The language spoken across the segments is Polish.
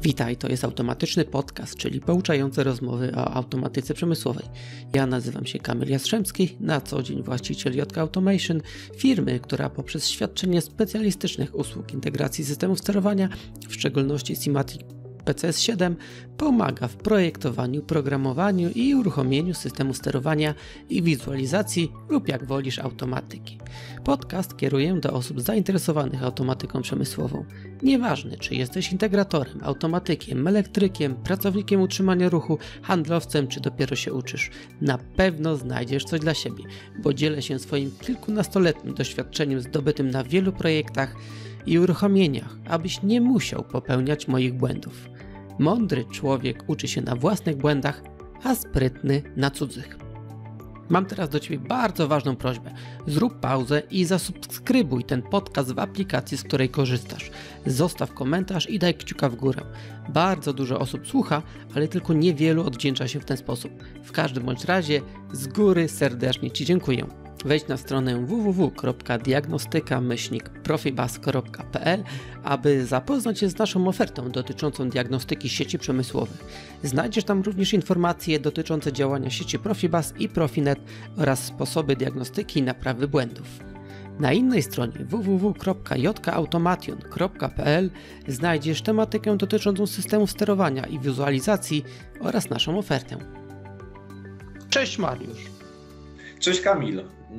Witaj, to jest Automatyczny Podcast, czyli pouczające rozmowy o automatyce przemysłowej. Ja nazywam się Kamil Jastrzębski, na co dzień właściciel JK Automation, firmy, która poprzez świadczenie specjalistycznych usług integracji systemów sterowania, w szczególności Simatic PCS7, pomaga w projektowaniu, programowaniu i uruchomieniu systemu sterowania i wizualizacji lub jak wolisz automatyki. Podcast kieruję do osób zainteresowanych automatyką przemysłową. Nieważne, czy jesteś integratorem, automatykiem, elektrykiem, pracownikiem utrzymania ruchu, handlowcem, czy dopiero się uczysz. Na pewno znajdziesz coś dla siebie, bo dzielę się swoim kilkunastoletnim doświadczeniem zdobytym na wielu projektach i uruchomieniach, abyś nie musiał popełniać moich błędów. Mądry człowiek uczy się na własnych błędach, a sprytny na cudzych. Mam teraz do Ciebie bardzo ważną prośbę. Zrób pauzę i zasubskrybuj ten podcast w aplikacji, z której korzystasz. Zostaw komentarz i daj kciuka w górę. Bardzo dużo osób słucha, ale tylko niewielu odwdzięcza się w ten sposób. W każdym bądź razie z góry serdecznie Ci dziękuję. Wejdź na stronę www.diagnostyka-profibus.pl, aby zapoznać się z naszą ofertą dotyczącą diagnostyki sieci przemysłowych. Znajdziesz tam również informacje dotyczące działania sieci Profibus i Profinet oraz sposoby diagnostyki i naprawy błędów. Na innej stronie www.jkautomation.pl znajdziesz tematykę dotyczącą systemów sterowania i wizualizacji oraz naszą ofertę. Cześć Mariusz. Cześć Kamil.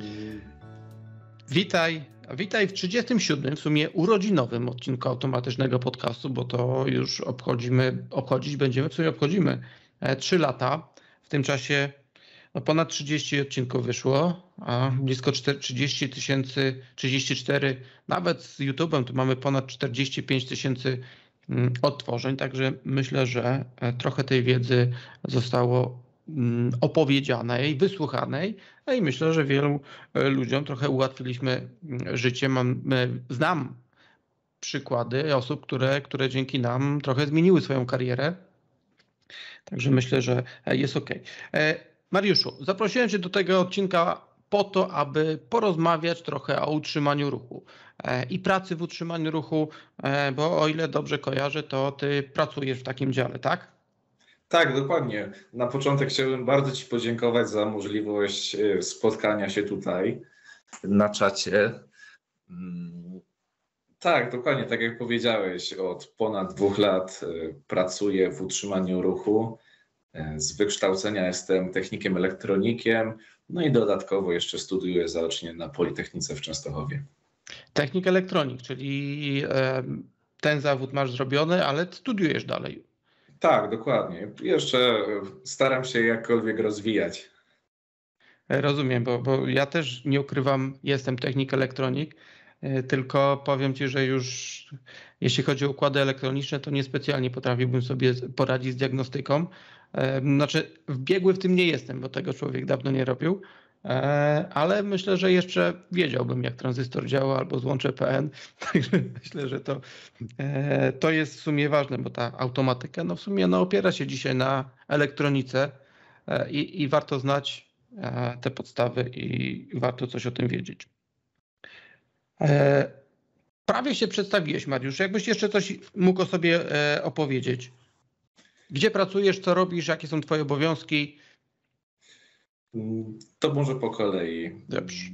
Witaj w 37, w sumie urodzinowym odcinku Automatycznego Podcastu, bo to już obchodzimy 3 lata. W tym czasie ponad 30 odcinków wyszło, a blisko 30 tysięcy, 34, nawet z YouTube'em to mamy ponad 45 tysięcy odtworzeń, także myślę, że trochę tej wiedzy zostało opowiedzianej, wysłuchanej, i myślę, że wielu ludziom trochę ułatwiliśmy życie. Znam przykłady osób, które dzięki nam trochę zmieniły swoją karierę, także myślę, że jest ok. Mariuszu, zaprosiłem Cię do tego odcinka po to, aby porozmawiać trochę o utrzymaniu ruchu i pracy w utrzymaniu ruchu, bo o ile dobrze kojarzę, to Ty pracujesz w takim dziale, tak? Tak, dokładnie. Na początek chciałbym bardzo Ci podziękować za możliwość spotkania się tutaj na czacie. Tak, dokładnie, tak jak powiedziałeś, od ponad 2 lat pracuję w utrzymaniu ruchu. Z wykształcenia jestem technikiem elektronikiem, no i dodatkowo jeszcze studiuję zaocznie na Politechnice w Częstochowie. Technik elektronik, czyli ten zawód masz zrobiony, ale studiujesz dalej. Tak, dokładnie. Jeszcze staram się jakkolwiek rozwijać. Rozumiem, bo ja też nie ukrywam, jestem technik elektronik, tylko powiem Ci, że już jeśli chodzi o układy elektroniczne, to niespecjalnie potrafiłbym sobie poradzić z diagnostyką. Znaczy biegły w tym nie jestem, bo tego człowiek dawno nie robił, ale myślę, że jeszcze wiedziałbym, jak tranzystor działa albo złącze PN, także myślę, że to jest w sumie ważne, bo ta automatyka w sumie opiera się dzisiaj na elektronice i warto znać te podstawy i warto coś o tym wiedzieć. Prawie się przedstawiłeś, Mariusz. Jakbyś jeszcze coś mógł o sobie opowiedzieć? Gdzie pracujesz, co robisz, jakie są Twoje obowiązki? To może po kolei. Dobrze.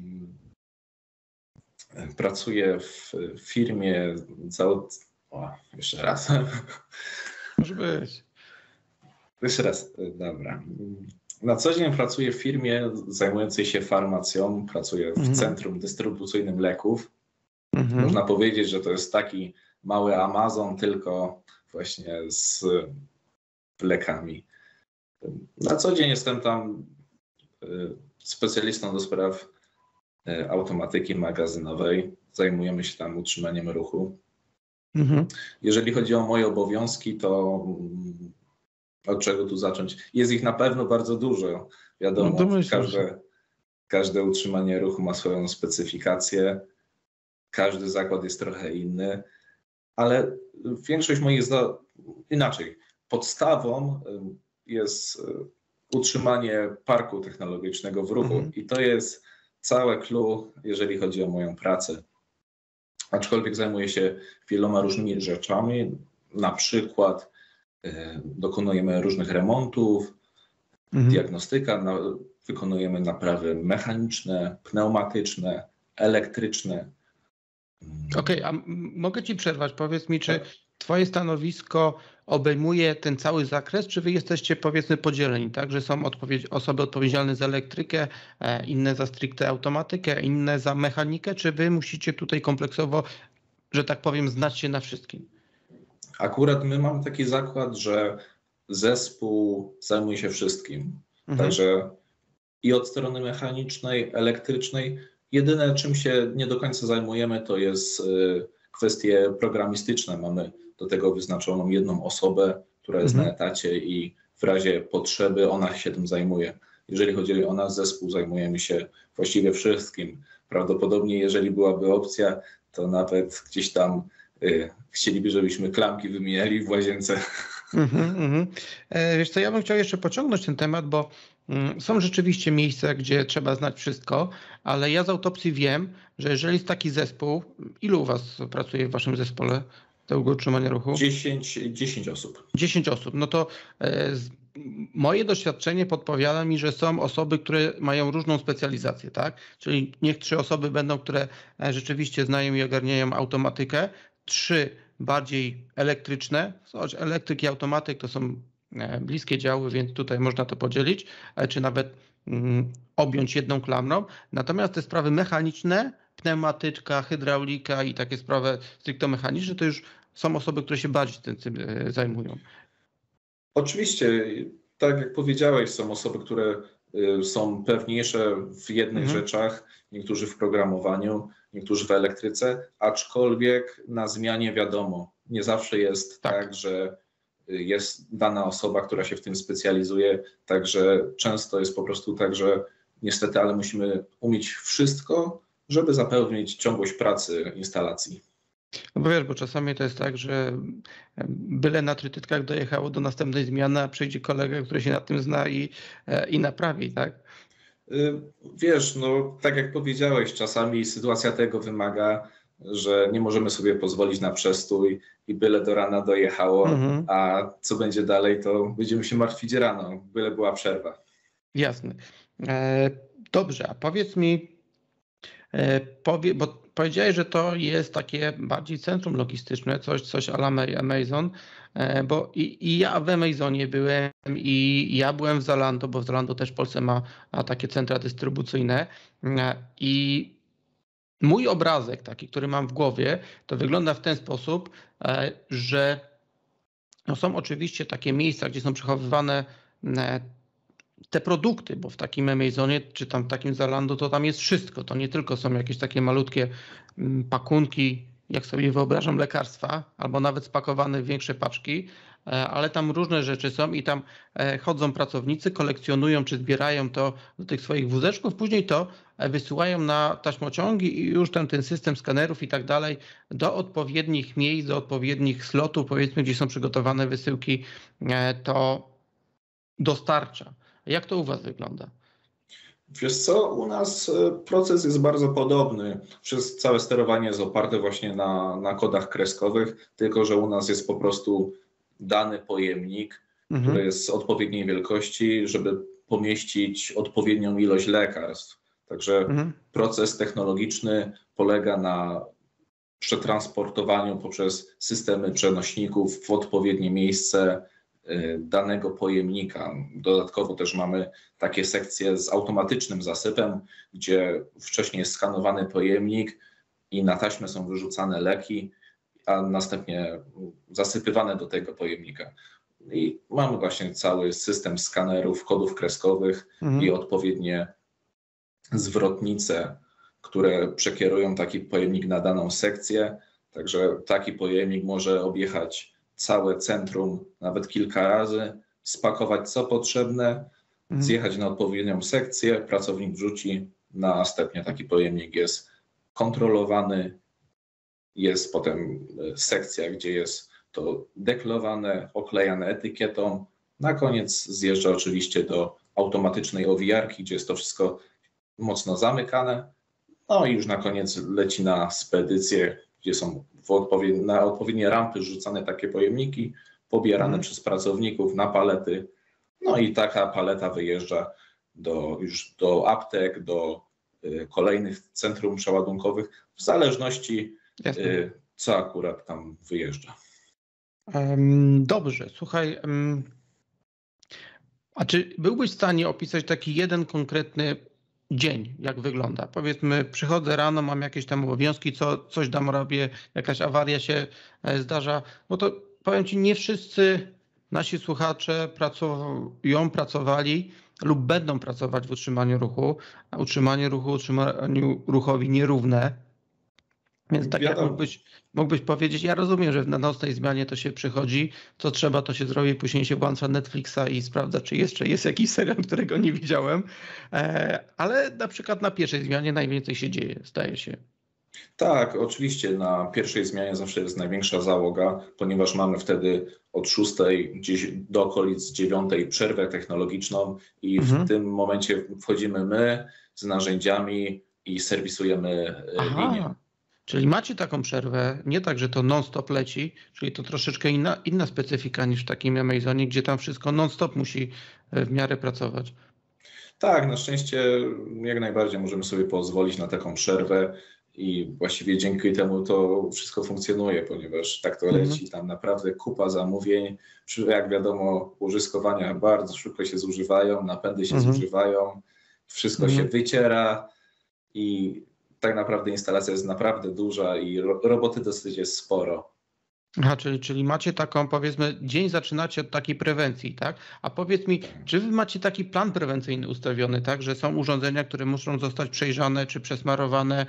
Pracuję w firmie jeszcze raz. Może być. Jeszcze raz, dobra. Na co dzień pracuję w firmie zajmującej się farmacją. Pracuję w centrum dystrybucyjnym leków. Można powiedzieć, że to jest taki mały Amazon, tylko właśnie z lekami. Na co dzień jestem tam specjalistą do spraw automatyki magazynowej. Zajmujemy się tam utrzymaniem ruchu. Jeżeli chodzi o moje obowiązki, to od czego tu zacząć? Jest ich na pewno bardzo dużo. Wiadomo, każde utrzymanie ruchu ma swoją specyfikację. Każdy zakład jest trochę inny, ale większość moich inaczej. Podstawą jest utrzymanie parku technologicznego w ruchu i to jest całe clue, jeżeli chodzi o moją pracę. Aczkolwiek zajmuję się wieloma różnymi rzeczami, na przykład dokonujemy różnych remontów, diagnostyka, wykonujemy naprawy mechaniczne, pneumatyczne, elektryczne. Okej, a mogę Ci przerwać? Powiedz mi, czy Twoje stanowisko obejmuje ten cały zakres, czy Wy jesteście, powiedzmy, podzieleni, tak? Że są osoby odpowiedzialne za elektrykę, inne za stricte automatykę, inne za mechanikę, czy Wy musicie tutaj kompleksowo, że tak powiem, znać się na wszystkim? Akurat my mamy taki zakład, że zespół zajmuje się wszystkim. Także i od strony mechanicznej, elektrycznej. Jedyne, czym się nie do końca zajmujemy, to jest kwestie programistyczne. Mamy do tego wyznaczoną jedną osobę, która jest na etacie i w razie potrzeby ona się tym zajmuje. Jeżeli chodzi o nasz zespół, zajmujemy się właściwie wszystkim. Prawdopodobnie, jeżeli byłaby opcja, to nawet gdzieś tam chcieliby, żebyśmy klamki wymieniali w łazience. Wiesz co, ja bym chciał jeszcze pociągnąć ten temat, bo są rzeczywiście miejsca, gdzie trzeba znać wszystko, ale ja z autopsji wiem, że jeżeli jest taki zespół, ilu u Was pracuje w Waszym zespole tego utrzymania ruchu? 10 osób. 10 osób. No to moje doświadczenie podpowiada mi, że są osoby, które mają różną specjalizację, tak? Czyli niech 3 osoby będą, które rzeczywiście znają i ogarniają automatykę, 3 bardziej elektryczne, choć elektryk i automatyk to są bliskie działy, więc tutaj można to podzielić, czy nawet objąć jedną klamrą. Natomiast te sprawy mechaniczne, pneumatyczka, hydraulika i takie sprawy stricte mechaniczne, to już są osoby, które się bardziej tym zajmują. Oczywiście, tak jak powiedziałeś, są osoby, które są pewniejsze w jednych rzeczach, niektórzy w programowaniu, niektórzy w elektryce, aczkolwiek na zmianie wiadomo, nie zawsze jest tak, że jest dana osoba, która się w tym specjalizuje, także często jest po prostu tak, że niestety, ale musimy umieć wszystko, żeby zapewnić ciągłość pracy instalacji. No bo wiesz, bo czasami to jest tak, że byle na trytytkach dojechało do następnej zmiany, a przyjdzie kolega, który się na tym zna i naprawi, tak? Wiesz, no tak jak powiedziałeś, czasami sytuacja tego wymaga, że nie możemy sobie pozwolić na przestój i byle do rana dojechało, a co będzie dalej, to będziemy się martwić rano, byle była przerwa. Jasne. Dobrze, a powiedz mi, bo powiedziałeś, że to jest takie bardziej centrum logistyczne, coś a la Amazon, bo i ja w Amazonie byłem i ja byłem w Zalando, bo Zalando też w Polsce ma takie centra dystrybucyjne i mój obrazek taki, który mam w głowie, to wygląda w ten sposób, że no są oczywiście takie miejsca, gdzie są przechowywane te produkty, bo w takim Amazonie czy tam w takim Zalando to tam jest wszystko. To nie tylko są jakieś takie malutkie pakunki, jak sobie wyobrażam, lekarstwa, albo nawet spakowane w większe paczki, ale tam różne rzeczy są i tam chodzą pracownicy, kolekcjonują czy zbierają to do tych swoich wózeczków, później to wysyłają na taśmociągi i już tam ten system skanerów i tak dalej do odpowiednich miejsc, do odpowiednich slotów, powiedzmy, gdzie są przygotowane wysyłki, to dostarcza. Jak to u Was wygląda? Wiesz co, u nas proces jest bardzo podobny. Całe sterowanie jest oparte właśnie na kodach kreskowych, tylko że u nas jest po prostu dany pojemnik, który jest odpowiedniej wielkości, żeby pomieścić odpowiednią ilość lekarstw. Także proces technologiczny polega na przetransportowaniu poprzez systemy przenośników w odpowiednie miejsce danego pojemnika. Dodatkowo też mamy takie sekcje z automatycznym zasypem, gdzie wcześniej jest skanowany pojemnik i na taśmę są wyrzucane leki, a następnie zasypywane do tego pojemnika. I mamy właśnie cały system skanerów, kodów kreskowych i odpowiednie zwrotnice, które przekierują taki pojemnik na daną sekcję. Także taki pojemnik może objechać całe centrum nawet kilka razy, spakować co potrzebne, zjechać na odpowiednią sekcję, pracownik wrzuci, następnie taki pojemnik jest kontrolowany, jest potem sekcja, gdzie jest to deklowane, oklejane etykietą. Na koniec zjeżdża oczywiście do automatycznej owijarki, gdzie jest to wszystko mocno zamykane. No i już na koniec leci na spedycję, gdzie są na odpowiednie rampy rzucane takie pojemniki pobierane przez pracowników na palety. No i taka paleta wyjeżdża już do aptek, do kolejnych centrum przeładunkowych, w zależności co akurat tam wyjeżdża. Dobrze, słuchaj, a czy byłbyś w stanie opisać taki jeden konkretny dzień, jak wygląda? Powiedzmy, przychodzę rano, mam jakieś tam obowiązki, coś tam robię, jakaś awaria się zdarza, bo to powiem Ci, nie wszyscy nasi słuchacze pracowali lub będą pracować w utrzymaniu ruchu, a utrzymaniu ruchowi nierówne. Więc tak jak mógłbyś powiedzieć, ja rozumiem, że na nocnej zmianie to się przychodzi, co trzeba, to się zrobi, później się włącza Netflixa i sprawdza, czy jeszcze jest jakiś serial, którego nie widziałem, ale na przykład na pierwszej zmianie najwięcej się dzieje, zdaje się. Tak, oczywiście na pierwszej zmianie zawsze jest największa załoga, ponieważ mamy wtedy od 6 gdzieś do okolic 9 przerwę technologiczną i w tym momencie wchodzimy my z narzędziami i serwisujemy linię. Czyli macie taką przerwę, nie tak, że to non-stop leci, czyli to troszeczkę inna specyfika niż w takim Amazonie, gdzie tam wszystko non-stop musi w miarę pracować. Tak, na szczęście jak najbardziej możemy sobie pozwolić na taką przerwę i właściwie dzięki temu to wszystko funkcjonuje, ponieważ tak to leci, tam naprawdę kupa zamówień, jak wiadomo łożyskowania bardzo szybko się zużywają, napędy się zużywają, wszystko się wyciera i tak naprawdę instalacja jest naprawdę duża i roboty dosyć jest sporo. Aha, czyli macie taką, powiedzmy, dzień zaczynacie od takiej prewencji, tak? A powiedz mi, czy wy macie taki plan prewencyjny ustawiony, tak? Że są urządzenia, które muszą zostać przejrzane, czy przesmarowane,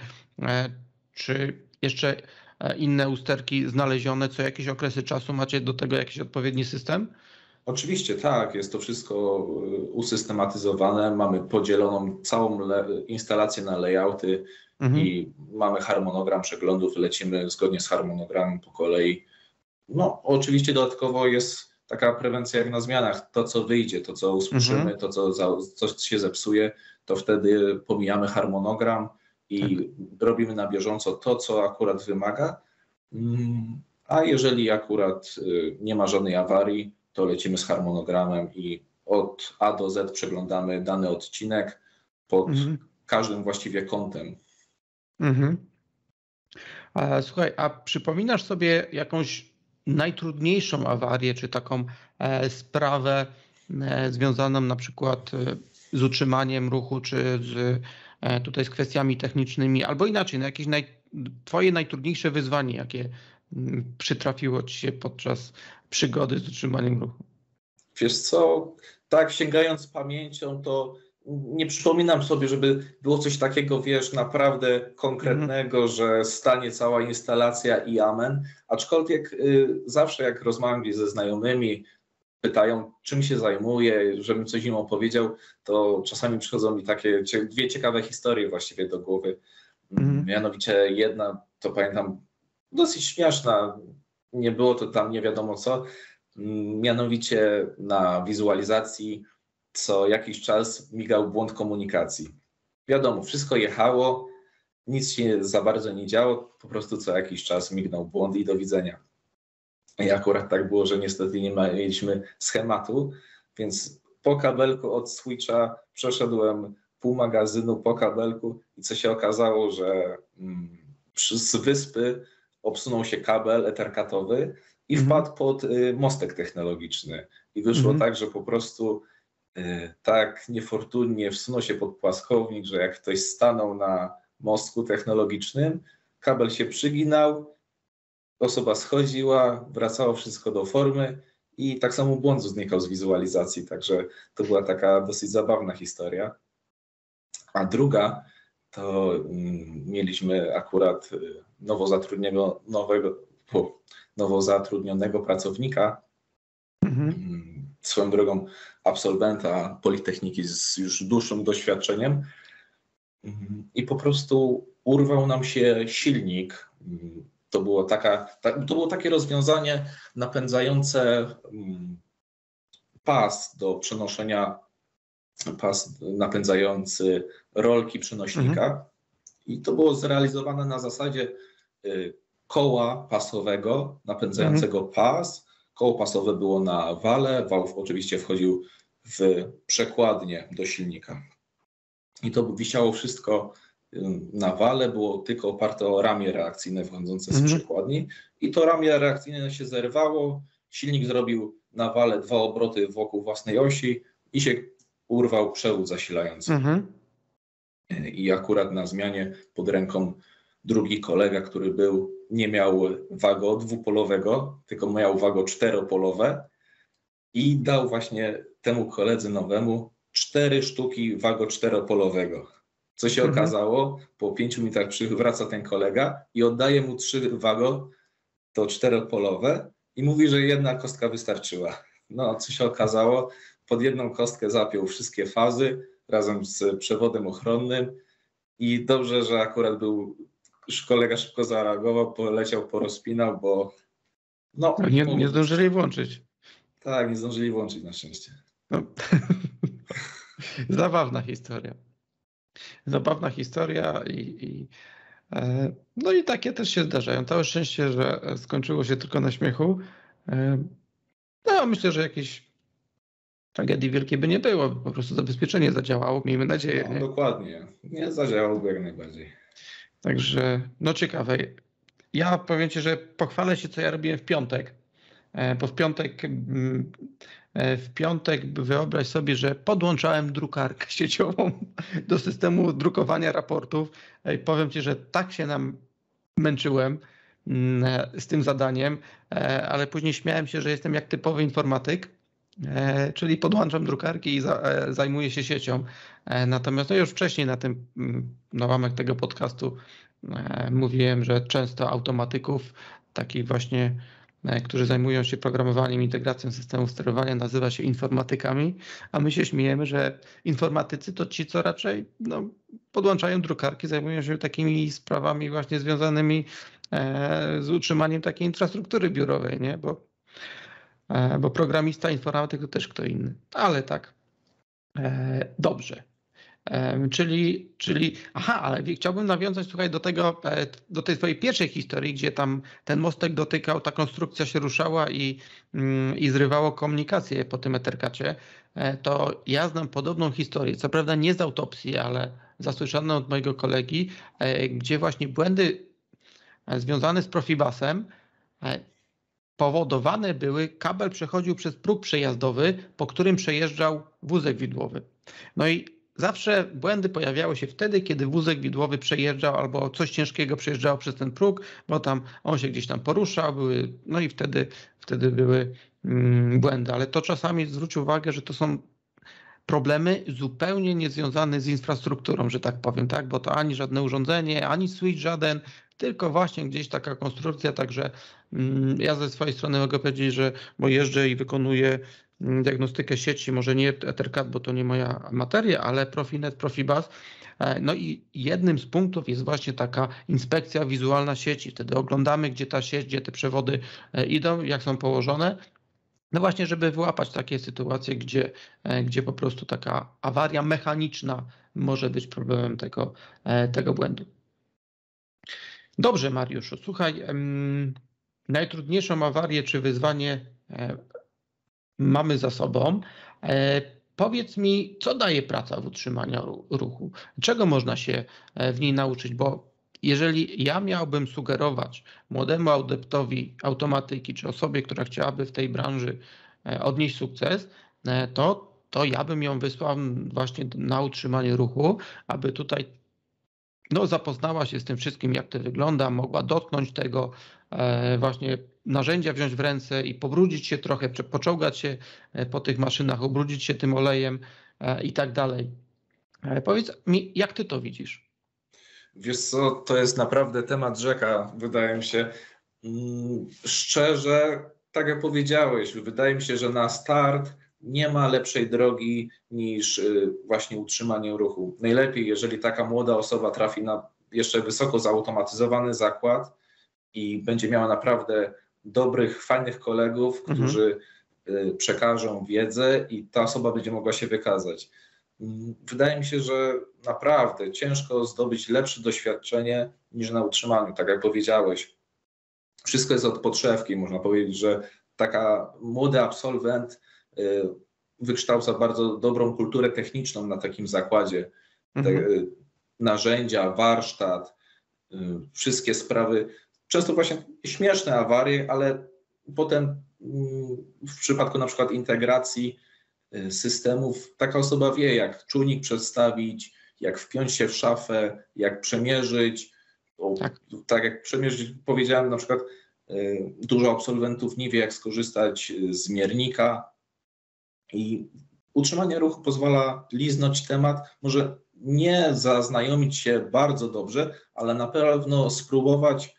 czy jeszcze inne usterki znalezione, co jakieś okresy czasu macie do tego jakiś odpowiedni system? Oczywiście tak, jest to wszystko usystematyzowane, mamy podzieloną całą instalację na layouty i mamy harmonogram przeglądów, lecimy zgodnie z harmonogramem po kolei. No oczywiście dodatkowo jest taka prewencja jak na zmianach, to co wyjdzie, to co usłyszymy, to co się zepsuje, to wtedy pomijamy harmonogram i robimy na bieżąco to, co akurat wymaga, a jeżeli akurat nie ma żadnej awarii, to lecimy z harmonogramem i od A do Z przeglądamy dany odcinek pod każdym właściwie kątem. Słuchaj, a przypominasz sobie jakąś najtrudniejszą awarię, czy taką sprawę związaną na przykład z utrzymaniem ruchu, czy tutaj z kwestiami technicznymi, albo inaczej, jakieś twoje najtrudniejsze wyzwanie, jakie przytrafiło ci się podczas przygody z utrzymaniem ruchu? Wiesz co, tak sięgając pamięcią, to nie przypominam sobie, żeby było coś takiego, wiesz, naprawdę konkretnego, że stanie cała instalacja i amen. Aczkolwiek zawsze jak rozmawiam gdzieś ze znajomymi, pytają, czym się zajmuję, żebym coś im opowiedział, to czasami przychodzą mi takie dwie ciekawe historie właściwie do głowy. Mianowicie jedna, to pamiętam, dosyć śmieszna, nie było to tam nie wiadomo co, mianowicie na wizualizacji co jakiś czas migał błąd komunikacji. Wiadomo, wszystko jechało, nic się za bardzo nie działo, po prostu co jakiś czas mignął błąd i do widzenia. I akurat tak było, że niestety nie mieliśmy schematu, więc po kabelku od switcha przeszedłem pół magazynu po kabelku i co się okazało, że z wyspy obsunął się kabel ethercatowy i wpadł pod mostek technologiczny. I wyszło tak, że po prostu tak niefortunnie wsunął się pod płaskownik, że jak ktoś stanął na mostku technologicznym, kabel się przyginał, osoba schodziła, wracało wszystko do formy i tak samo błąd znikał z wizualizacji, także to była taka dosyć zabawna historia. A druga to mieliśmy akurat nowo zatrudnionego pracownika, swoją drogą absolwenta Politechniki z już dłuższym doświadczeniem i po prostu urwał nam się silnik. To było takie rozwiązanie napędzające pas do przenoszenia, pas napędzający rolki przenośnika i to było zrealizowane na zasadzie koła pasowego napędzającego pas koło pasowe było na wale, wał oczywiście wchodził w przekładnię do silnika. I to wisiało wszystko na wale, było tylko oparte o ramię reakcyjne wchodzące z przekładni i to ramię reakcyjne się zerwało, silnik zrobił na wale 2 obroty wokół własnej osi i się urwał przewód zasilający. I akurat na zmianie pod ręką drugi kolega, który był, nie miał wago dwupolowego, tylko miał wago 4-polowe i dał właśnie temu koledze nowemu 4 sztuki wago 4-polowego. Co się okazało, po 5 minutach wraca ten kolega i oddaje mu 3 wago, to 4-polowe i mówi, że 1 kostka wystarczyła. No, co się okazało, pod 1 kostkę zapiął wszystkie fazy razem z przewodem ochronnym i dobrze, że akurat był, kolega szybko zareagował, poleciał, porozpinał, bo nie zdążyli włączyć. Tak, nie zdążyli włączyć na szczęście. No. Zabawna historia no i takie też się zdarzają. Całe szczęście, że skończyło się tylko na śmiechu. No myślę, że jakieś tragedii wielkiej by nie było, po prostu zabezpieczenie zadziałało, miejmy nadzieję. No, dokładnie, nie zadziałało jak najbardziej. Także, no ciekawe. Ja powiem Ci, że pochwalę się, co ja robiłem w piątek, bo w piątek wyobraź sobie, że podłączałem drukarkę sieciową do systemu drukowania raportów. Powiem Ci, że tak się męczyłem z tym zadaniem, ale później śmiałem się, że jestem jak typowy informatyk, czyli podłączam drukarki i zajmuję się siecią. Natomiast już wcześniej na łamach tego podcastu mówiłem, że często automatyków, takich właśnie, którzy zajmują się programowaniem, integracją systemów sterowania, nazywa się informatykami, a my się śmiejemy, że informatycy to ci, co raczej podłączają drukarki, zajmują się takimi sprawami właśnie związanymi z utrzymaniem takiej infrastruktury biurowej, nie? Bo programista, informatyk to też kto inny. Ale tak, dobrze. Ale chciałbym nawiązać, słuchaj, do tej twojej pierwszej historii, gdzie tam ten mostek dotykał, ta konstrukcja się ruszała i zrywało komunikację po tym Ethercacie. To ja znam podobną historię, co prawda nie z autopsji, ale zasłyszaną od mojego kolegi, gdzie właśnie błędy związane z Profibusem powodowane były, kabel przechodził przez próg przejazdowy, po którym przejeżdżał wózek widłowy. No i zawsze błędy pojawiały się wtedy, kiedy wózek widłowy przejeżdżał albo coś ciężkiego przejeżdżało przez ten próg, bo tam on się gdzieś tam poruszał, no i wtedy były błędy. Ale to czasami zwróć uwagę, że to są problemy zupełnie niezwiązane z infrastrukturą, że tak powiem, tak? Bo to ani żadne urządzenie, ani switch żaden, tylko właśnie gdzieś taka konstrukcja, także ja ze swojej strony mogę powiedzieć, że bo jeżdżę i wykonuję diagnostykę sieci, może nie Ethercat, bo to nie moja materia, ale Profinet, Profibus. No i jednym z punktów jest właśnie taka inspekcja wizualna sieci. Wtedy oglądamy, gdzie ta sieć, gdzie te przewody idą, jak są położone. No właśnie, żeby wyłapać takie sytuacje, gdzie po prostu taka awaria mechaniczna może być problemem tego błędu. Dobrze, Mariuszu, słuchaj, najtrudniejszą awarię czy wyzwanie mamy za sobą. Powiedz mi, co daje praca w utrzymaniu ruchu? Czego można się w niej nauczyć? Bo jeżeli ja miałbym sugerować młodemu adeptowi automatyki, czy osobie, która chciałaby w tej branży odnieść sukces, to ja bym ją wysłał właśnie na utrzymanie ruchu, aby tutaj zapoznała się z tym wszystkim, jak to wygląda, mogła dotknąć tego, właśnie narzędzia wziąć w ręce i pobrudzić się trochę, poczołgać się po tych maszynach, ubrudzić się tym olejem i tak dalej. Powiedz mi, jak ty to widzisz? Wiesz co, to jest naprawdę temat rzeka, wydaje mi się. Szczerze, tak jak powiedziałeś, wydaje mi się, że na start nie ma lepszej drogi niż właśnie utrzymanie ruchu. Najlepiej, jeżeli taka młoda osoba trafi na jeszcze wysoko zautomatyzowany zakład i będzie miała naprawdę dobrych, fajnych kolegów, którzy przekażą wiedzę i ta osoba będzie mogła się wykazać. Wydaje mi się, że naprawdę ciężko zdobyć lepsze doświadczenie niż na utrzymaniu, tak jak powiedziałeś. Wszystko jest od podszewki, można powiedzieć, że taka młody absolwent wykształca bardzo dobrą kulturę techniczną na takim zakładzie. Narzędzia, warsztat, wszystkie sprawy, często właśnie śmieszne awarie, ale potem w przypadku na przykład integracji systemów taka osoba wie, jak czujnik przestawić, jak wpiąć się w szafę, jak przemierzyć. Tak jak przemierzyć, powiedziałem na przykład, dużo absolwentów nie wie, jak skorzystać z miernika i utrzymanie ruchu pozwala liznąć temat, może nie zaznajomić się bardzo dobrze, ale na pewno spróbować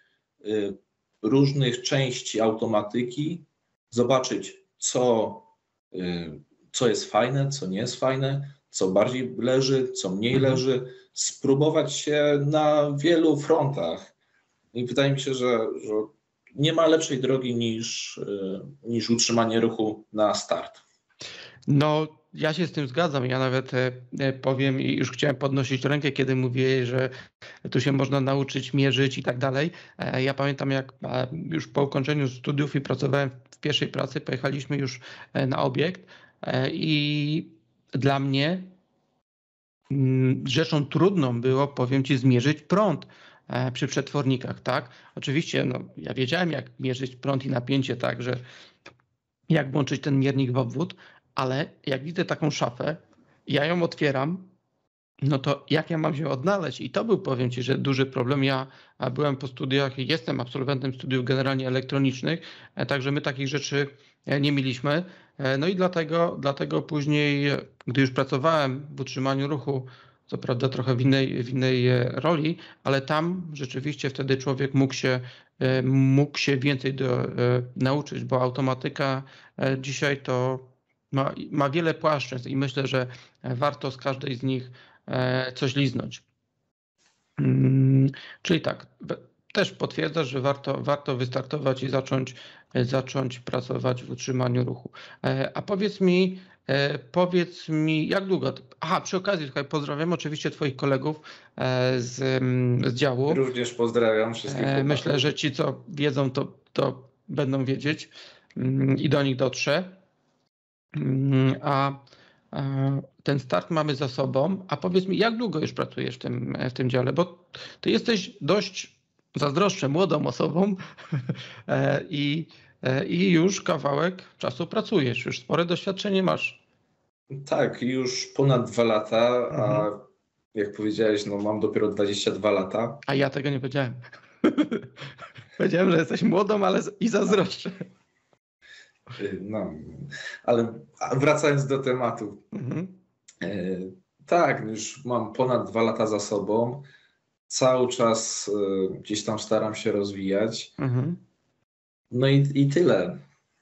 różnych części automatyki, zobaczyć, co jest fajne, co nie jest fajne, co bardziej leży, co mniej leży, spróbować się na wielu frontach. I wydaje mi się, że nie ma lepszej drogi niż utrzymanie ruchu na start. No, ja się z tym zgadzam. Ja nawet powiem i już chciałem podnosić rękę, kiedy mówię, że tu się można nauczyć mierzyć i tak dalej. Ja pamiętam, jak już po ukończeniu studiów i pracowałem w pierwszej pracy, pojechaliśmy już na obiekt i dla mnie rzeczą trudną było, powiem Ci, zmierzyć prąd przy przetwornikach, tak? Oczywiście, no, ja wiedziałem, jak mierzyć prąd i napięcie, tak, że jak włączyć ten miernik w obwód, ale jak widzę taką szafę, ja ją otwieram, no to jak ja mam się odnaleźć? I to był, powiem Ci, że duży problem. Ja byłem po studiach i jestem absolwentem studiów generalnie elektronicznych, także my takich rzeczy nie mieliśmy. No i dlatego później, gdy już pracowałem w utrzymaniu ruchu, co prawda trochę w innej roli, ale tam rzeczywiście wtedy człowiek mógł się więcej nauczyć, bo automatyka dzisiaj to ma wiele płaszczyzn i myślę, że warto z każdej z nich coś liznąć. Czyli tak, też potwierdzasz, że warto wystartować i zacząć pracować w utrzymaniu ruchu. A powiedz mi, jak długo? Aha, przy okazji tutaj pozdrawiam oczywiście Twoich kolegów z działu. Również pozdrawiam wszystkich chłopaków. Myślę, że ci, co wiedzą, to będą wiedzieć i do nich dotrze. A ten start mamy za sobą. A powiedz mi, jak długo już pracujesz w tym dziale? Bo ty jesteś dość, zazdroszczę, młodą osobą i już kawałek czasu pracujesz, już spore doświadczenie masz. Tak, już ponad 2 lata, a jak powiedziałeś, no mam dopiero 22 lata. A ja tego nie powiedziałem. Powiedziałem, że jesteś młodą, ale i zazdroszczę. No, ale wracając do tematu. Tak, już mam ponad 2 lata za sobą. Cały czas gdzieś tam staram się rozwijać. No i tyle.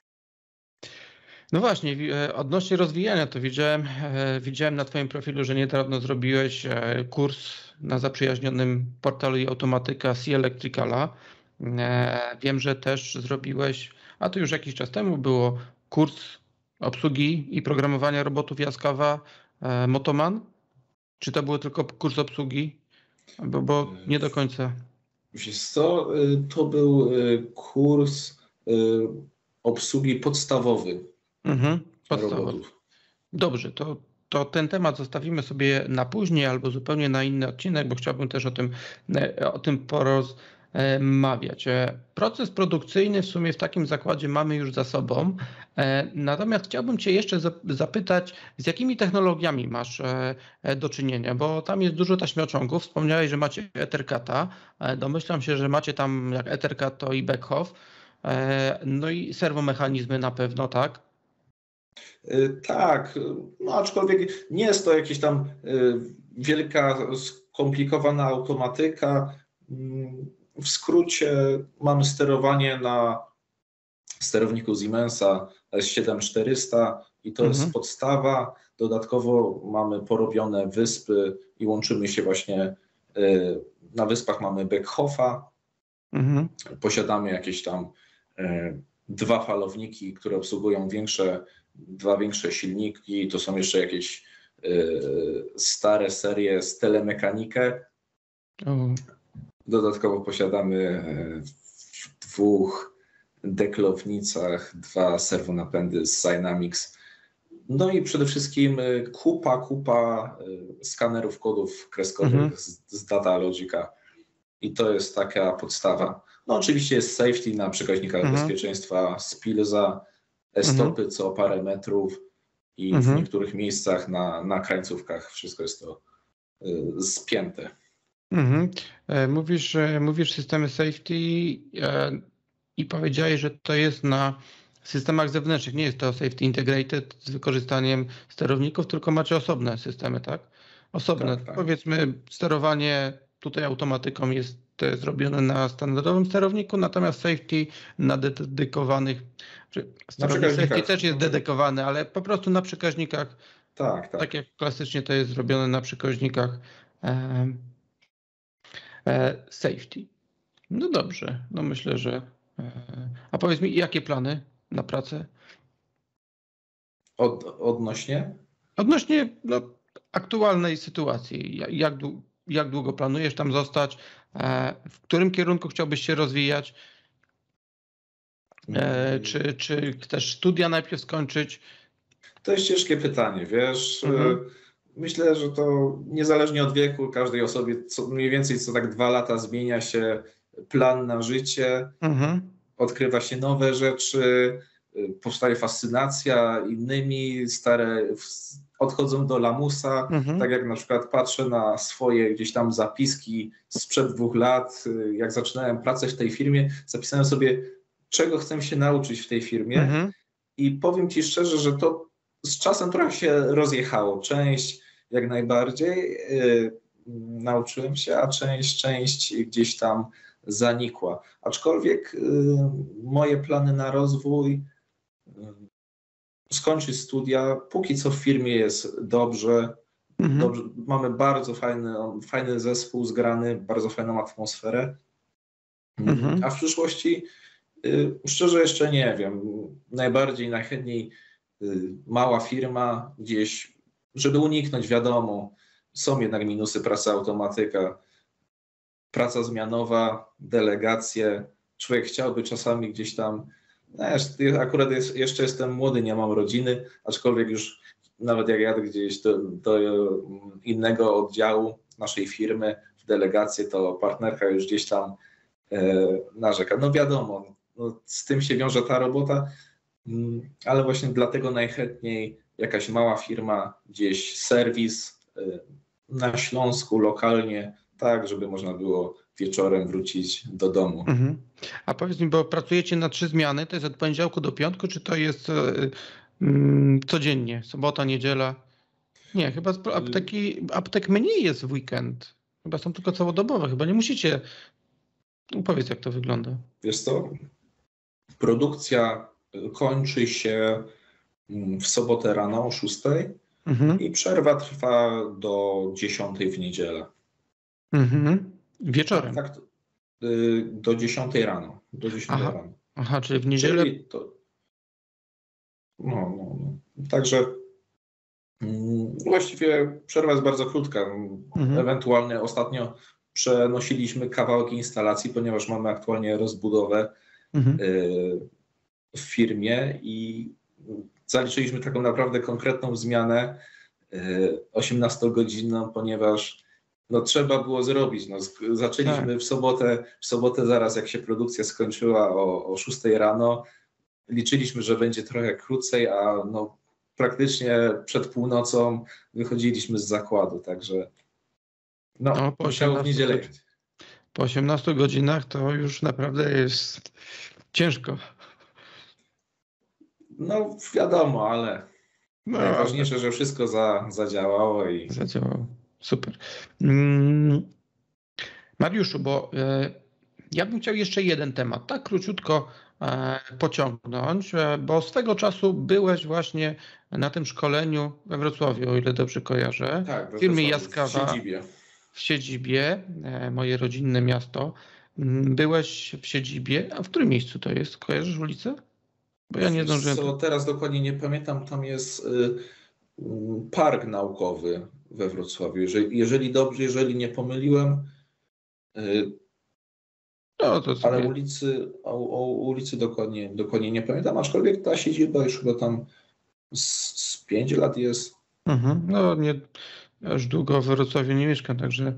No właśnie, odnośnie rozwijania, to widziałem na Twoim profilu, że niedawno zrobiłeś kurs na zaprzyjaźnionym portalu i automatyka C Electricala. Wiem, że też zrobiłeś, a to już jakiś czas temu było, kurs obsługi i programowania robotów Yaskawa Motoman? Czy to było tylko kurs obsługi? Bo nie do końca. Wiesz co, to był kurs obsługi podstawowy. Robotów. Dobrze, to ten temat zostawimy sobie na później albo zupełnie na inny odcinek, bo chciałbym też o tym porozmawiać. Proces produkcyjny w sumie w takim zakładzie mamy już za sobą, natomiast chciałbym Cię jeszcze zapytać, z jakimi technologiami masz do czynienia, bo tam jest dużo taśmociągów, wspomniałeś, że macie Ethercata, domyślam się, że macie tam jak Ethercat to i Beckhoff, no i serwomechanizmy na pewno, tak? Tak, no aczkolwiek nie jest to jakaś tam wielka, skomplikowana automatyka. W skrócie mamy sterowanie na sterowniku Siemensa S7400 i to jest podstawa. Dodatkowo mamy porobione wyspy i łączymy się właśnie, na wyspach mamy Beckhoffa. Posiadamy jakieś tam 2 falowniki, które obsługują dwa większe silniki. To są jeszcze jakieś stare serie z telemekanikę. Dodatkowo posiadamy 2 deklownicach, 2 serwonapędy z Cynamics. No i przede wszystkim kupa skanerów kodów kreskowych z Datalogica. I to jest taka podstawa. No oczywiście jest safety na przekaźnikach bezpieczeństwa Spilza, stopy co parę metrów i w niektórych miejscach na krańcówkach wszystko jest to spięte. Mówisz systemy safety i powiedziałeś, że to jest na systemach zewnętrznych. Nie jest to safety integrated z wykorzystaniem sterowników, tylko macie osobne systemy, tak? Osobne. Tak. Powiedzmy sterowanie tutaj automatyką jest zrobione na standardowym sterowniku, natomiast safety na dedykowanych. Sterownik safety też jest dedykowany, ale po prostu na przekaźnikach. Tak jak klasycznie to jest zrobione na przekaźnikach safety. No dobrze, no myślę, że... A powiedz mi, jakie plany na pracę? Odnośnie? Odnośnie aktualnej sytuacji. Jak długo planujesz tam zostać? W którym kierunku chciałbyś się rozwijać? Czy chcesz studia najpierw skończyć? To jest ciężkie pytanie, wiesz. Myślę, że to niezależnie od wieku każdej osobie mniej więcej co tak 2 lata zmienia się plan na życie, odkrywa się nowe rzeczy, powstaje fascynacja innymi, stare odchodzą do lamusa. Tak jak na przykład patrzę na swoje gdzieś tam zapiski sprzed 2 lat, jak zaczynałem pracę w tej firmie, zapisałem sobie, czego chcę się nauczyć w tej firmie i powiem Ci szczerze, że to z czasem trochę się rozjechało. Część jak najbardziej nauczyłem się, a część gdzieś tam zanikła. Aczkolwiek moje plany na rozwój, skończyć studia, póki co w firmie jest dobrze. Mamy bardzo fajny zespół zgrany, bardzo fajną atmosferę. A w przyszłości szczerze jeszcze nie wiem. Najchętniej mała firma gdzieś, żeby uniknąć, wiadomo, są jednak minusy pracy automatyka, praca zmianowa, delegacje. Człowiek chciałby czasami gdzieś tam, akurat jeszcze jestem młody, nie mam rodziny, aczkolwiek już nawet jak jadę gdzieś do innego oddziału naszej firmy w delegację, to partnerka już gdzieś tam narzeka. No wiadomo, z tym się wiąże ta robota, ale właśnie dlatego najchętniej jakaś mała firma, gdzieś serwis na Śląsku, lokalnie, tak, żeby można było wieczorem wrócić do domu. A powiedz mi, bo pracujecie na 3 zmiany, to jest od poniedziałku do piątku, czy to jest codziennie, sobota, niedziela? Nie, chyba aptek mniej jest w weekend. Chyba są tylko całodobowe, chyba nie musicie. Powiedz, jak to wygląda. Wiesz co, produkcja kończy się w sobotę rano o 6 i przerwa trwa do 10 w niedzielę. Wieczorem? Tak, do 10 rano. Do 10 rano. Aha, czyli w niedzielę? Także właściwie przerwa jest bardzo krótka. Ewentualnie ostatnio przenosiliśmy kawałki instalacji, ponieważ mamy aktualnie rozbudowę w firmie i zaliczyliśmy taką naprawdę konkretną zmianę 18-godzinną, ponieważ trzeba było zrobić. Zaczęliśmy w sobotę zaraz jak się produkcja skończyła o 6 rano. Liczyliśmy, że będzie trochę krócej, a praktycznie przed północą wychodziliśmy z zakładu, także musiało w niedzielę. Po 18 godzinach to już naprawdę jest ciężko. No wiadomo, ale najważniejsze, że wszystko zadziałało. Zadziałało. Super. Mariuszu, bo ja bym chciał jeszcze jeden temat, tak króciutko pociągnąć, bo swego czasu byłeś właśnie na tym szkoleniu we Wrocławiu, o ile dobrze kojarzę. Tak, w firmie Jaskawa. W siedzibie, moje rodzinne miasto. Byłeś w siedzibie, a w którym miejscu to jest? Kojarzysz ulicę? Bo ja nie zdążyłem. Teraz dokładnie nie pamiętam, tam jest park naukowy we Wrocławiu. Jeżeli nie pomyliłem. No, to sobie... Ale o ulicy dokładnie nie pamiętam, aczkolwiek ta siedziba już chyba tam z 5 lat jest. No, nie, aż długo w Wrocławiu nie mieszkam, także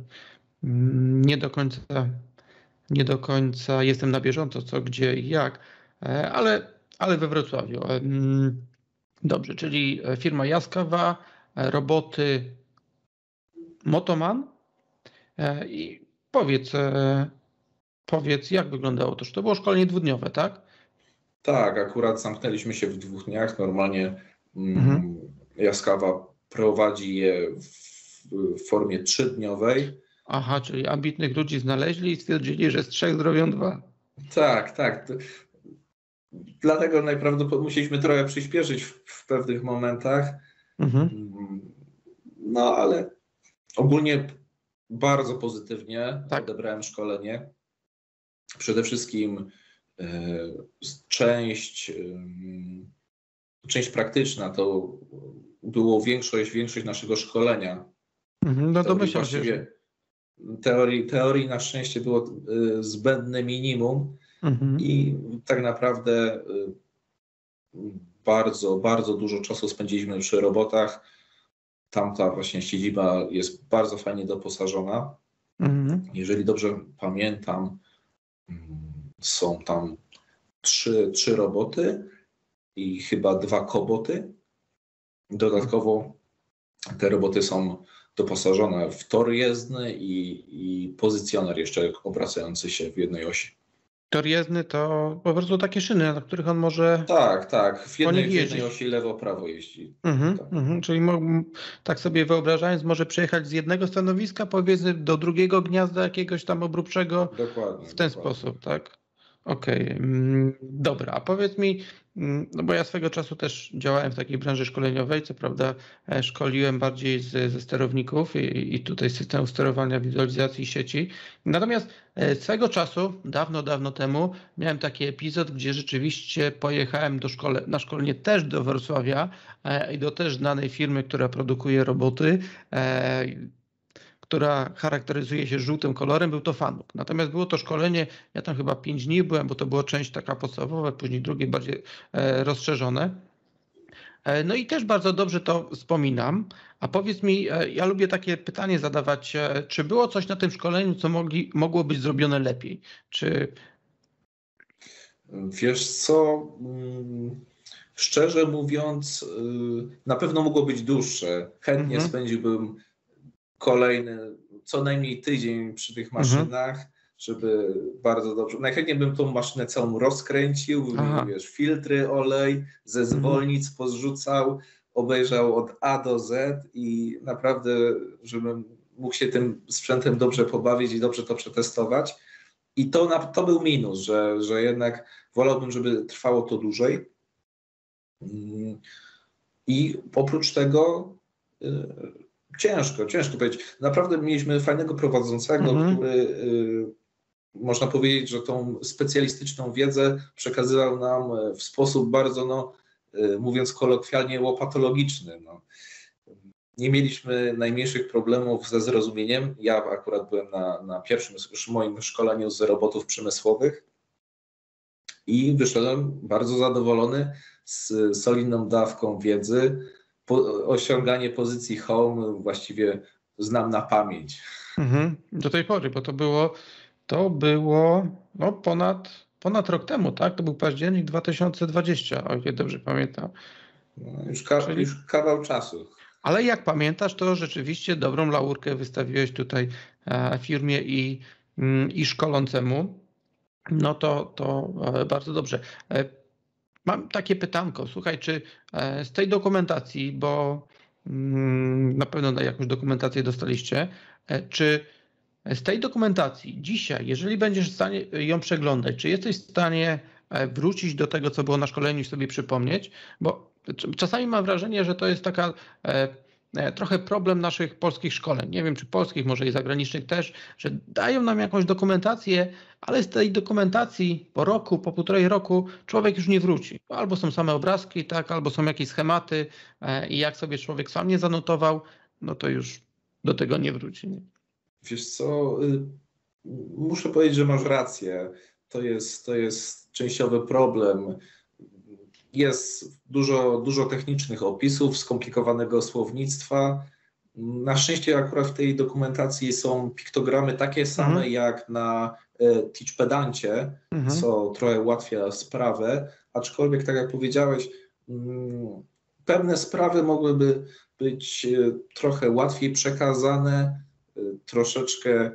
nie do końca jestem na bieżąco, co, gdzie i jak, ale we Wrocławiu. Dobrze, czyli firma Jaskawa, roboty Motoman. I powiedz, jak wyglądało to? Czy to było szkolenie dwudniowe, tak? Tak, akurat zamknęliśmy się w 2 dniach. Normalnie Jaskawa prowadzi je w formie 3-dniowej. Aha, czyli ambitnych ludzi znaleźli i stwierdzili, że z 3 zrobią 2. Tak. Dlatego najprawdopodobniej musieliśmy trochę przyspieszyć w pewnych momentach. No ale ogólnie bardzo pozytywnie odebrałem szkolenie. Przede wszystkim część praktyczna to było większość naszego szkolenia. No domyślam się, że... Teorii na szczęście było zbędne minimum i tak naprawdę bardzo, bardzo dużo czasu spędziliśmy przy robotach. Tamta właśnie siedziba jest bardzo fajnie doposażona. Jeżeli dobrze pamiętam, są tam 3 roboty i chyba 2 koboty. Dodatkowo te roboty są doposażone w tor jezdny i pozycjoner jeszcze obracający się w jednej osi. Tor jezdny to po prostu takie szyny, na których on może... Tak. W jednej osi lewo-prawo jeździ. Czyli tak sobie wyobrażając, może przejechać z jednego stanowiska, powiedzmy, do drugiego gniazda jakiegoś tam obróbczego. Dokładnie. W ten sposób, tak? Okej. Dobra, a powiedz mi, no bo ja swego czasu też działałem w takiej branży szkoleniowej, co prawda szkoliłem bardziej ze sterowników i tutaj systemu sterowania, wizualizacji sieci. Natomiast swego czasu, dawno temu, miałem taki epizod, gdzie rzeczywiście pojechałem na szkolenie też do Wrocławia i do też znanej firmy, która produkuje roboty, która charakteryzuje się żółtym kolorem, był to Fanuc. Natomiast było to szkolenie, ja tam chyba 5 dni byłem, bo to była część taka podstawowa, później drugie bardziej rozszerzone. No i też bardzo dobrze to wspominam. A powiedz mi, ja lubię takie pytanie zadawać, czy było coś na tym szkoleniu, co mogło być zrobione lepiej? Wiesz co, szczerze mówiąc, na pewno mogło być dłuższe. Chętnie spędziłbym kolejny, co najmniej tydzień przy tych maszynach, żeby bardzo dobrze... Najchętniej bym tą maszynę całą rozkręcił, wiesz, filtry, olej, ze zwolnic pozrzucał, obejrzał od A do Z i naprawdę, żebym mógł się tym sprzętem dobrze pobawić i dobrze to przetestować. I to był minus, że jednak wolałbym, żeby trwało to dłużej. I oprócz tego ciężko powiedzieć. Naprawdę mieliśmy fajnego prowadzącego, który można powiedzieć, że tą specjalistyczną wiedzę przekazywał nam w sposób bardzo, mówiąc kolokwialnie, łopatologiczny. Nie mieliśmy najmniejszych problemów ze zrozumieniem. Ja akurat byłem na pierwszym moim szkoleniu z robotów przemysłowych i wyszedłem bardzo zadowolony z solidną dawką wiedzy. Osiąganie pozycji home właściwie znam na pamięć. Do tej pory, bo to było ponad rok temu, tak? To był październik 2020, o ile dobrze pamiętam. Już kawał czasu. Ale jak pamiętasz, to rzeczywiście dobrą laurkę wystawiłeś tutaj firmie i szkolącemu. No to bardzo dobrze. Mam takie pytanko, słuchaj, czy z tej dokumentacji, bo na pewno jakąś dokumentację dostaliście, czy z tej dokumentacji dzisiaj, jeżeli będziesz w stanie ją przeglądać, czy jesteś w stanie wrócić do tego, co było na szkoleniu i sobie przypomnieć? Bo czasami mam wrażenie, że to jest taka trochę problem naszych polskich szkoleń. Nie wiem, czy polskich, może i zagranicznych też, że dają nam jakąś dokumentację, ale z tej dokumentacji po roku, po 1,5 roku człowiek już nie wróci. Albo są same obrazki, tak, albo są jakieś schematy i jak sobie człowiek sam nie zanotował, no to już do tego nie wróci. Nie? Wiesz co, Muszę powiedzieć, że masz rację. To jest częściowy problem. Jest dużo technicznych opisów, skomplikowanego słownictwa. Na szczęście akurat w tej dokumentacji są piktogramy takie same jak na Teachpedancie, co trochę ułatwia sprawę, aczkolwiek tak jak powiedziałeś, pewne sprawy mogłyby być trochę łatwiej przekazane, troszeczkę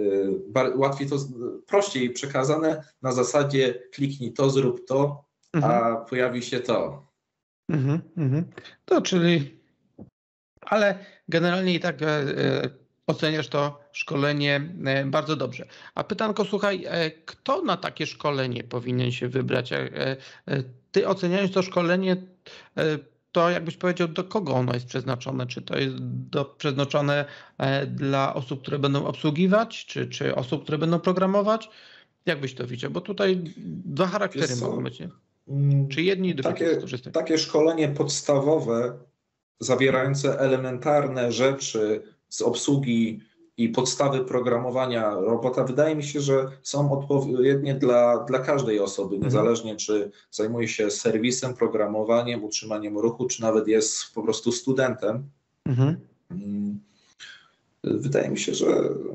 prościej przekazane na zasadzie kliknij to, zrób to, a pojawi się to. To czyli, ale generalnie i tak oceniasz to szkolenie bardzo dobrze. A pytanko, słuchaj, kto na takie szkolenie powinien się wybrać? Ty oceniając to szkolenie, to jakbyś powiedział, do kogo ono jest przeznaczone? Czy to jest przeznaczone dla osób, które będą obsługiwać, czy osób, które będą programować? Jak byś to widział? Bo tutaj dwa charaktery mogą być, nie? Czy jedni i drugi skorzystają? Takie szkolenie podstawowe, zawierające elementarne rzeczy z obsługi i podstawy programowania robota, wydaje mi się, że są odpowiednie dla każdej osoby, niezależnie czy zajmuje się serwisem, programowaniem, utrzymaniem ruchu, czy nawet jest po prostu studentem. Wydaje mi się, że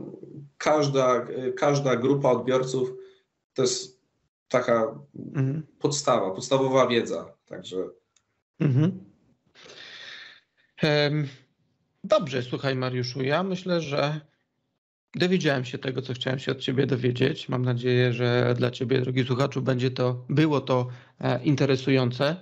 każda grupa odbiorców to jest taka podstawowa wiedza. Także. Dobrze, słuchaj Mariuszu, ja myślę, że dowiedziałem się tego, co chciałem się od Ciebie dowiedzieć. Mam nadzieję, że dla Ciebie, drogi słuchaczu, było to interesujące.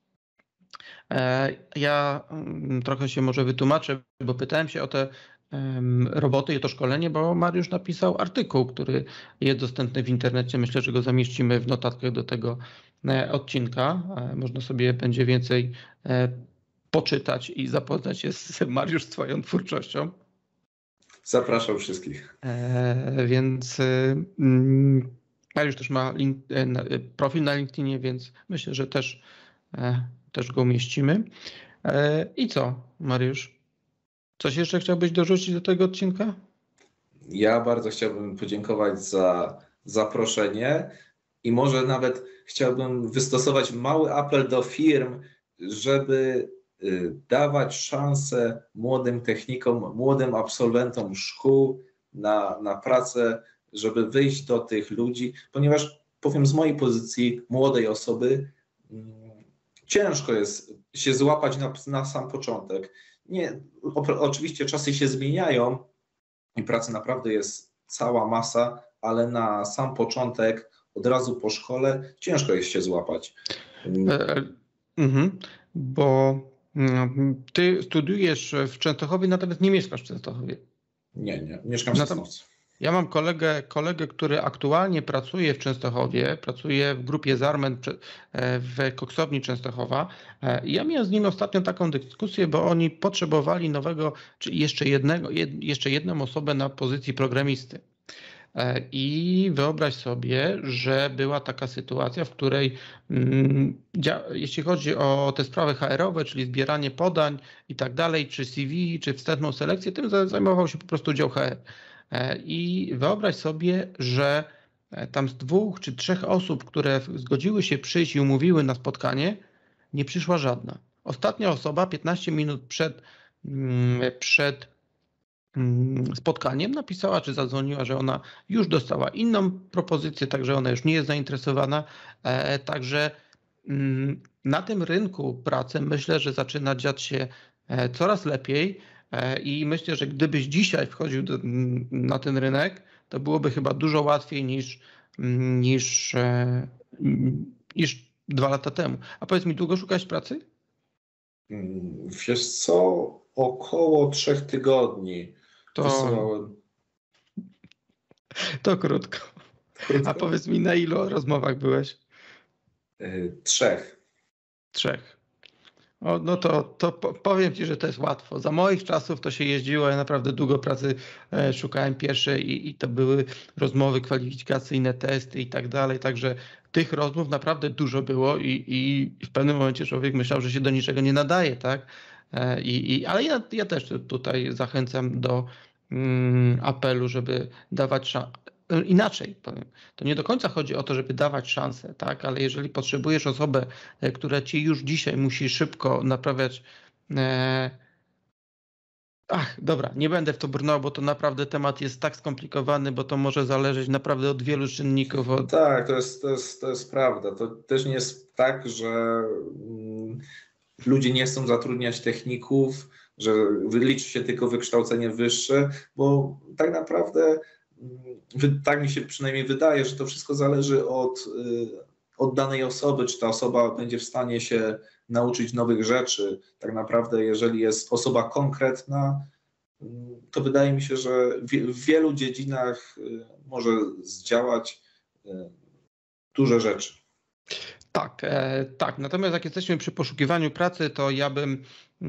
Ja trochę się może wytłumaczę, bo pytałem się o te roboty i to szkolenie, bo Mariusz napisał artykuł, który jest dostępny w internecie. Myślę, że go zamieścimy w notatkach do tego odcinka. Można sobie będzie więcej poczytać i zapoznać się z Mariusz z Twoją twórczością. Zapraszam wszystkich. Więc Mariusz też ma profil na LinkedInie, więc myślę, że też go umieścimy. I co, Mariusz? Coś jeszcze chciałbyś dorzucić do tego odcinka? Ja bardzo chciałbym podziękować za zaproszenie i może nawet chciałbym wystosować mały apel do firm, żeby dawać szansę młodym technikom, młodym absolwentom szkół na pracę, żeby wyjść do tych ludzi, ponieważ powiem z mojej pozycji młodej osoby, ciężko jest się złapać na sam początek. Nie, oczywiście czasy się zmieniają i pracy naprawdę jest cała masa, ale na sam początek, od razu po szkole, ciężko jest się złapać. Bo ty studiujesz w Częstochowie, natomiast nie mieszkasz w Częstochowie. Nie, mieszkam w Sosnowcu. Ja mam kolegę, który aktualnie pracuje w Częstochowie, pracuje w grupie Zarmen w koksowni Częstochowa. Ja miałem z nim ostatnio taką dyskusję, bo oni potrzebowali nowego, czy jeszcze jedną osobę na pozycji programisty. I wyobraź sobie, że była taka sytuacja, w której jeśli chodzi o te sprawy HR-owe, czyli zbieranie podań i tak dalej, czy CV, czy wstępną selekcję, tym zajmował się po prostu dział HR. I wyobraź sobie, że tam z 2 czy 3 osób, które zgodziły się przyjść i umówiły na spotkanie, nie przyszła żadna. Ostatnia osoba 15 minut przed spotkaniem napisała, czy zadzwoniła, że ona już dostała inną propozycję, także ona już nie jest zainteresowana. Także na tym rynku pracy myślę, że zaczyna dziać się coraz lepiej i myślę, że gdybyś dzisiaj wchodził na ten rynek, to byłoby chyba dużo łatwiej niż 2 lata temu. A powiedz mi, długo szukałeś pracy? Wiesz co, około 3 tygodni. To krótko. A powiedz mi, na ilu rozmowach byłeś? 3. 3. No to powiem Ci, że to jest łatwo. Za moich czasów to się jeździło, ja naprawdę długo pracy szukałem pierwszej i to były rozmowy kwalifikacyjne, testy i tak dalej, także tych rozmów naprawdę dużo było i w pewnym momencie człowiek myślał, że się do niczego nie nadaje, tak? Ale ja też tutaj zachęcam do apelu, żeby dawać inaczej powiem. To nie do końca chodzi o to, żeby dawać szansę, tak? Ale jeżeli potrzebujesz osobę, która ci już dzisiaj musi szybko naprawiać. Dobra, nie będę w to brnął, bo to naprawdę temat jest tak skomplikowany, bo to może zależeć naprawdę od wielu czynników. Tak, to jest prawda. To też nie jest tak, że ludzie nie chcą zatrudniać techników, że liczy się tylko wykształcenie wyższe, bo tak naprawdę tak mi się przynajmniej wydaje, że to wszystko zależy od danej osoby, czy ta osoba będzie w stanie się nauczyć nowych rzeczy. Tak naprawdę, jeżeli jest osoba konkretna, to wydaje mi się, że w wielu dziedzinach może zdziałać duże rzeczy. Tak. Natomiast jak jesteśmy przy poszukiwaniu pracy, to ja bym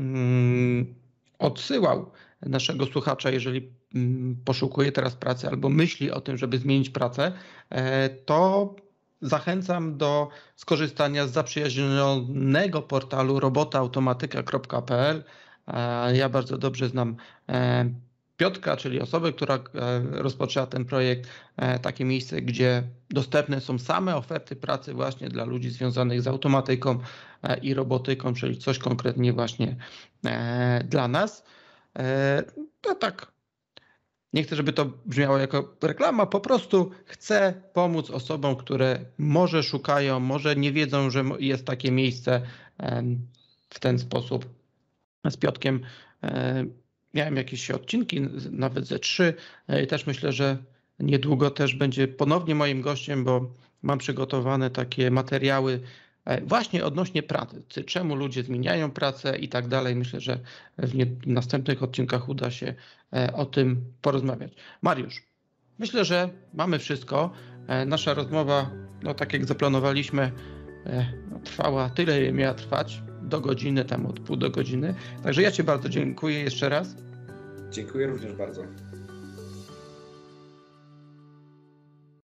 odsyłał naszego słuchacza, jeżeli poszukuje teraz pracy albo myśli o tym, żeby zmienić pracę, to zachęcam do skorzystania z zaprzyjaźnionego portalu robotaautomatyka.pl. Ja bardzo dobrze znam Piotrka, czyli osobę, która rozpoczęła ten projekt, takie miejsce, gdzie dostępne są same oferty pracy właśnie dla ludzi związanych z automatyką i robotyką, czyli coś konkretnie właśnie dla nas. To tak, nie chcę, żeby to brzmiało jako reklama, po prostu chcę pomóc osobom, które może szukają, może nie wiedzą, że jest takie miejsce. W ten sposób z Piotrkiem miałem jakieś odcinki, nawet ze 3. I też myślę, że niedługo też będzie ponownie moim gościem, bo mam przygotowane takie materiały właśnie odnośnie pracy, czemu ludzie zmieniają pracę i tak dalej. Myślę, że w następnych odcinkach uda się o tym porozmawiać. Mariusz, myślę, że mamy wszystko. Nasza rozmowa, tak jak zaplanowaliśmy, trwała tyle, ile miała trwać, do godziny, tam od pół do godziny. Także ja Ci bardzo dziękuję jeszcze raz. Dziękuję również bardzo.